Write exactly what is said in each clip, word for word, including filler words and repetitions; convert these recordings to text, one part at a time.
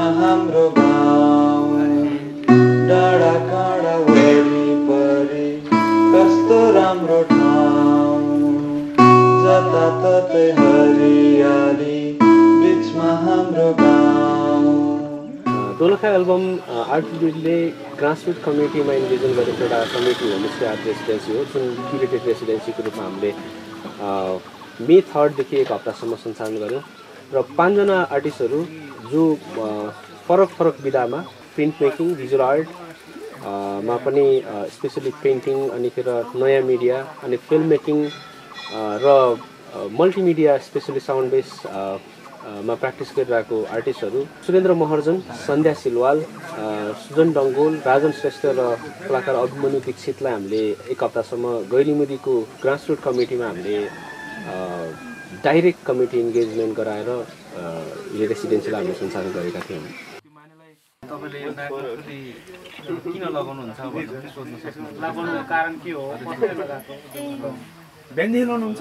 हाम्रो गाउँ डाँडा काँडा वरिपरि कस्तो राम्रो ठाउँ जताततै हरियाली बिचमा हाम्रो गाउँ। दोलखा एल्बम आर्टुडियोले ग्रासरुट कम्युनिटीमा इन्भिजन गरेको एउटा कम्युनिटी होमस्टे आर्ट रेसिडेन्सी हो जुन क्युरेटेड रेसिडेन्सीको रूपमा हामीले मे थर्डदेखि एक हप्तासम्म सञ्चालन गऱ्यौँ र पाँचजना आर्टिस्टहरू जो फरक फरक विधामा प्रिन्ट मेकिङ भिजुअल आर्टमा पनि स्पेसली पेन्टिङ अनि फेर नयाँ मिडिया अनि फिल्म मेकिङ र मल्टिमिडिया स्पेसली साउन्ड बेस मा प्र्याक्टिस गरिरहेको आर्टिस्टहरू सुरेन्द्र महर्जन, सन्ध्या सिलवाल, सुजन डङ्गोल, राजन श्रेष्ठ र कलाकार अभिमन्यु दीक्षितलाई हामीले एक हप्तासम्म गैरिमुदीको ग्रासरुट कमिटीमा हामीले डाइरेक्ट कमिटी इन्गेजमेन्ट गराएर यो रेसिडेन्सीलाई हामीले सञ्चालन गरेका थियौँ। तपाईले यो नाकले किन लगाउनुहुन्छ भनेर सोध्न सक्नुहुन्छ। लगाउनुको कारण के हो? कसले लगाएको? बेन्डी लाउनुहुन्छ?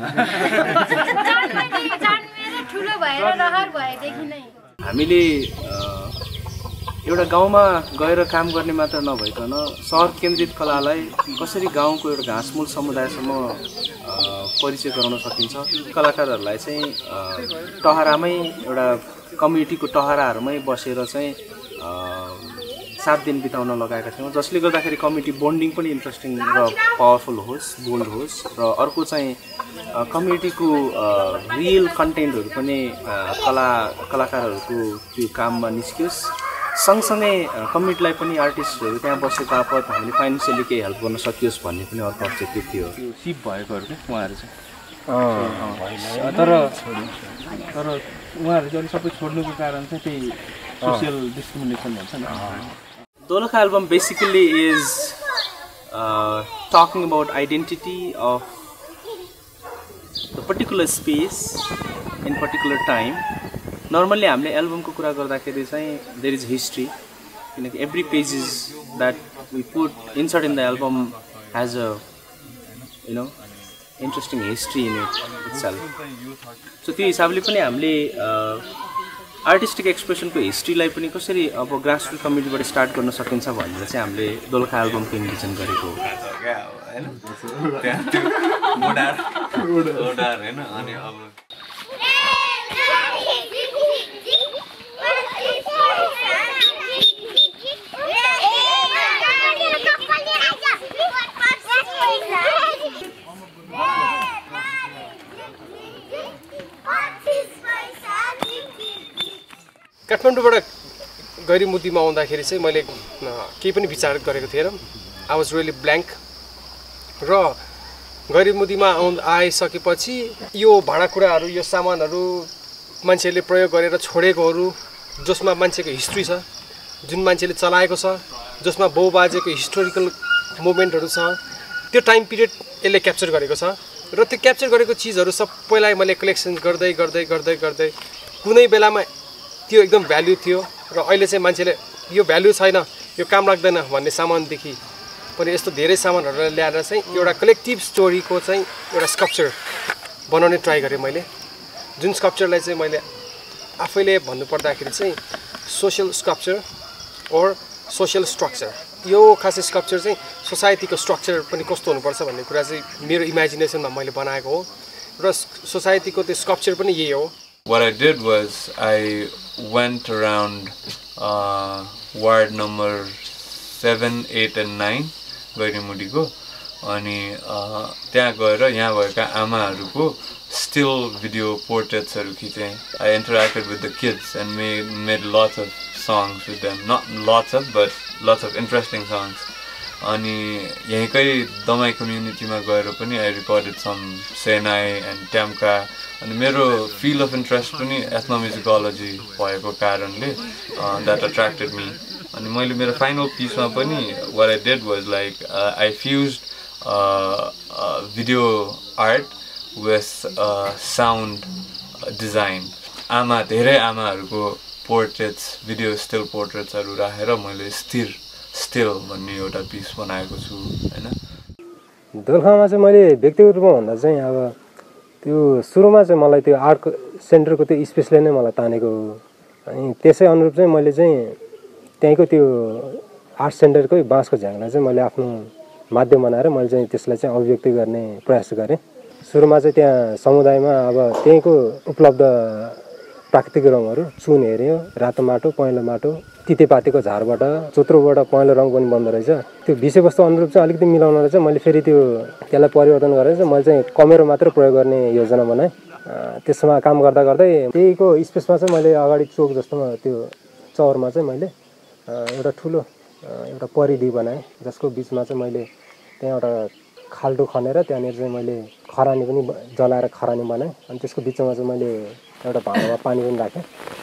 ठुलो भएर रहर भएदेखि नै हामीले एउटा गाउँमा गएर काम गर्ने मात्र नभइकन सहर केन्द्रित कलालाई कसरी गाउँको एउटा घाँसमूल समुदायसम्म परिचय गराउन सकिन्छ, कलाकारहरूलाई चाहिँ टहरामै एउटा कम्युनिटीको टहराहरूमै बसेर चाहिँ सात दिन बिताउन लगाएका थियौँ, जसले गर्दाखेरि कम्युनिटी बोन्डिङ पनि इन्ट्रेस्टिङ र पावरफुल होस्, बोल्ड होस् र अर्को चाहिँ कम्युनिटीको रियल कन्टेन्टहरू पनि कला कलाकारहरूको त्यो काममा निस्कियोस्, सँगसँगै कम्युनिटीलाई पनि आर्टिस्टहरू त्यहाँ बसेको आपत हामीले फाइनेन्सियली केही हेल्प गर्न सकियोस् भन्ने पनि अर्को अब्जेक्टिभ थियो। सिप भएकोहरू क्या उहाँहरू चाहिँ तर तर उहाँहरू चाहिँ सबै छोड्नुको कारण चाहिँ त्यही सोसियल डिस्क्रिमिनेसन भन्छ नि। Dolakha Album basically is uh, talking about identity of the particular space in particular time. Normally, हामीले एल्बमको कुरा गर्दाखेरि चाहिँ there is history. किनकि every pages that we put insert in the album has a you know interesting history in it itself. So त्यो हिसाबले पनि हामीले artistic एक्सप्रेसनको हिस्ट्रीलाई पनि कसरी अब ग्रासरुट कम्युनिटीबाट स्टार्ट गर्न सकिन्छ भनेर चाहिँ हामीले दोलखा एल्बमको इन्भिजन गरेको हो। काठमाडौँबाट गैरिमुदीमा आउँदाखेरि चाहिँ मैले केही पनि विचार गरेको थिएन। आई वाज रियली ब्ल्याङ्क र गैरिमुदीमा आउ आइसकेपछि यो भाँडाकुँडाहरू यो सामानहरू मान्छेले प्रयोग गरेर छोडेकोहरू जसमा मान्छेको हिस्ट्री छ, जुन मान्छेले चलाएको छ, जसमा बाउबाजेको हिस्टोरिकल मोमेन्टहरू छ, त्यो टाइम पिरियड यसले क्याप्चर गरेको छ र त्यो क्याप्चर गरेको चिजहरू सबैलाई मैले कलेक्सन गर्दै गर्दै गर्दै गर्दै कुनै बेलामा त्यो एकदम भ्याल्यु थियो र अहिले चाहिँ मान्छेले यो भ्याल्यु छैन, यो काम लाग्दैन भन्ने सामानदेखि पनि यस्तो धेरै सामानहरू ल्याएर चाहिँ एउटा कलेक्टिभ स्टोरीको चाहिँ एउटा स्कल्पचर बनाउने ट्राई गरेँ मैले, जुन स्कल्पचरलाई चाहिँ मैले आफैले भन्नुपर्दाखेरि चाहिँ social sculpture or social structure. यो खासै स्कल्पचर चाहिँ सोसाइटीको स्ट्रक्चर पनि कस्तो हुनुपर्छ भन्ने कुरा चाहिँ मेरो इमेजिनेसनमा मैले बनाएको हो र सोसाइटीको त्यो स्कल्पचर पनि यही हो। What I did was I went around uh, ward number seven, eight and nine Gairimudi ko अनि त्यहाँ गएर यहाँ भएका आमाहरूको still video portraits हरु खिचे। I interacted with the kids and made made lots of songs with them, not lots of but lots of interesting songs. अनि यहीँकै दमाई कम्युनिटीमा गएर पनि I recorded some Senai and Tamka अनि मेरो field of interest पनि ethnomusicology भएको कारणले that attracted me. अनि मैले मेरो final piece मा पनि what I did was like uh, I fused uh, uh, video art with uh, sound design. आमा धेरै आमाहरूको portraits, video still portraits हरु राखेर मैले स्थिर still भन्ने एउटा piece बनाएको छु हैन। दोलखामा चाहिँ मैले व्यक्तिगत रूपमा भन्दा चाहिँ अब त्यो सुरुमा चाहिँ मलाई त्यो आर्ट सेन्टरको त्यो स्पेसले नै मलाई तानेको अनि त्यसै अनुरूप चाहिँ मैले चाहिँ त्यहीँको त्यो आर्ट सेन्टरकै बाँसको झ्याङलाई चाहिँ मैले आफ्नो माध्यम बनाएर मैले चाहिँ त्यसलाई चाहिँ अभिव्यक्ति गर्ने प्रयास गरेँ। सुरुमा चाहिँ त्यहाँ समुदायमा अब त्यहीँको उपलब्ध प्राकृतिक रङहरू चुन हेऱ्यो, रातो माटो, पहेँलो माटो, तितेपातीको झारबाट चोत्रोबाट पहेँलो रङ पनि बन्दो रहेछ। त्यो विषयवस्तु अनुरूप चाहिँ अलिकति मिलाउनलाई चाहिँ मैले फेरि त्यो त्यसलाई परिवर्तन गरेर चाहिँ मैले चाहिँ कमेरो मात्र प्रयोग गर्ने योजना बनाएँ। त्यसमा काम गर्दा गर्दै त्यहीको स्पेसमा चाहिँ मैले अगाडि चोक जस्तोमा त्यो चौरमा चाहिँ मैले एउटा ठुलो एउटा परिधि बनाएँ, जसको बिचमा चाहिँ मैले त्यहाँ एउटा खाल्डो खनेर त्यहाँनिर चाहिँ मैले खरानी पनि जलाएर खरानी बनाएँ। अनि त्यसको बिचमा चाहिँ मैले एउटा भाँडामा पानी पनि राखेँ।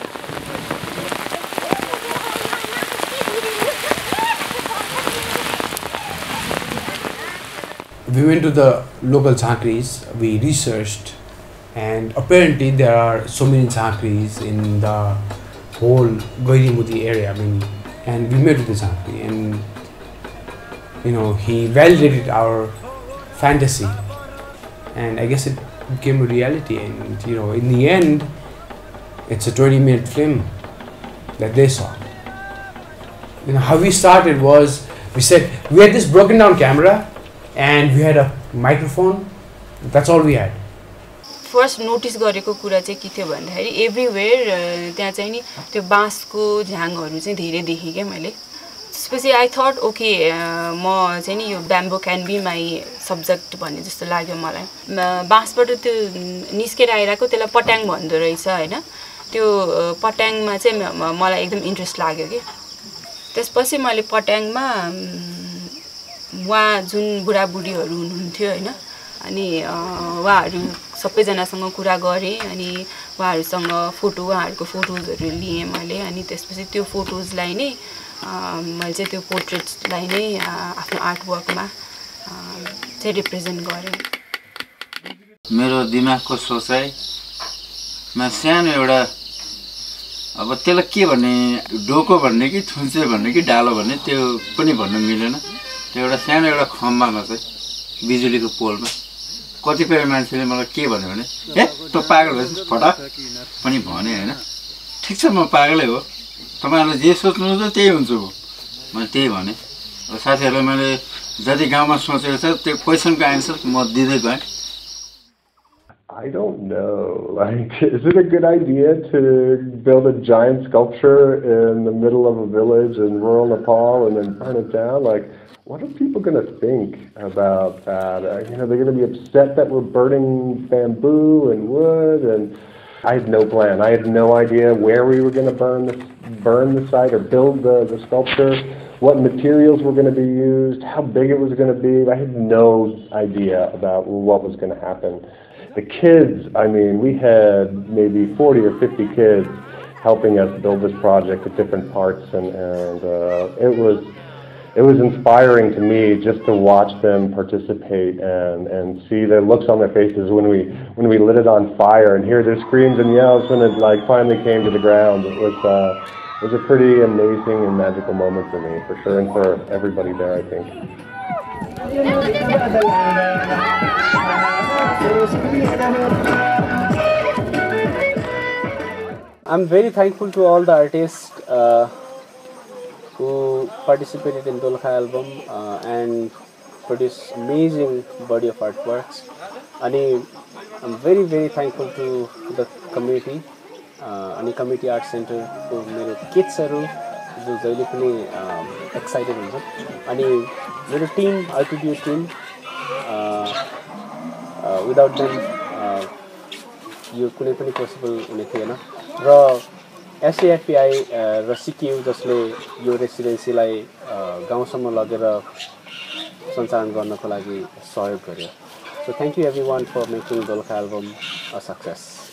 We went to the local chakris, we researched, and apparently there are so many chakris in the whole Gairimudi area. I mean, and we met with the chakri, and you know, he validated our fantasy, and I guess it became a reality. And you know, in the end, it's a twenty minute film that they saw. You know, how we started was, we said, we had this broken down camera and we had a microphone. That's all we had. First notice गरेको कुरा चाहिँ के थियो भन्दाखेरि everywhere त्यहाँ चाहिँ नि त्यो बाँसको झ्याङहरू चाहिँ धेरै देखेँ क्या मैले। त्यसपछि आई थट ओके म चाहिँ नि यो bamboo can be my subject भन्ने जस्तो लाग्यो मलाई। बाँसबाट त्यो निस्केर आइरहेको त्यसलाई पट्याङ भन्दो रहेछ होइन, त्यो पट्याङमा चाहिँ मलाई एकदम इन्ट्रेस्ट लाग्यो कि। त्यसपछि मैले पट्याङमा उहाँ जुन बुढाबुढीहरू हुनुहुन्थ्यो होइन, अनि उहाँहरू सबैजनासँग कुरा गरेँ, अनि उहाँहरूसँग फोटो उहाँहरूको फोटोजहरू लिएँ मैले। अनि त्यसपछि त्यो फोटोजलाई नै मैले चाहिँ त्यो पोर्ट्रेट्सलाई नै आफ्नो आर्टवर्कमा चाहिँ रिप्रेजेन्ट गरेँ। मेरो दिमागको सोचाइमा सानो एउटा अब त्यसलाई के भन्ने, डोको भन्ने कि थुन्चे भन्ने कि डालो भन्ने त्यो पनि भन्नु मिलेन। त्यो एउटा सानो एउटा खम्बामा चाहिँ बिजुलीको पोलमा कतिपय मान्छेले मलाई के भन्यो भने ए तँ पागल भएछ फटाक पनि भने होइन। ठिक छ म पागलै हो, तपाईँहरूले जे सोच्नुहुन्छ त्यही हुन्छ हो, मैले त्यही भने। साथीहरूलाई मैले जति गाउँमा सोचेको छ त्यो क्वेसनको एन्सर म दिँदै गएँ। I don't know. Like, is it a good idea to build a giant sculpture in the middle of a village in rural Nepal and then burn it down? Like, what are people going to think about that? Uh, you know, they're going to be upset that we're burning bamboo and wood, and I had no plan. I had no idea where we were going to burn the, burn the site or build the, the sculpture, what materials were going to be used, how big it was going to be. I had no idea about what was going to happen. The kids, I mean, we had maybe forty or fifty kids helping us build this project at different parts, and, and uh, it was it was inspiring to me just to watch them participate and, and see the looks on their faces when we when we lit it on fire and hear their screams and yells when it like finally came to the ground. It was uh, it was a pretty amazing and magical moment for me, for sure, and for everybody there, I think. I'm very thankful to all the artists uh, who participated in Dolakha Album uh, and produced amazing body of artworks. And I'm very very thankful to the community, uh, and community art center को मेरो kidsहरू जो जहिले पनि excited हुन्छ, अनि मेरो team Artudio team, uh, uh, without them uh, यो कुनै पनि possible हुने थिएन। र एसएएफपीआई र सिक्यु जसले यो रेसिडेन्सीलाई गाउँसम्म लगेर सञ्चालन गर्नको लागि सहयोग गर्यो। So thank you everyone for making Dolakha Album a success.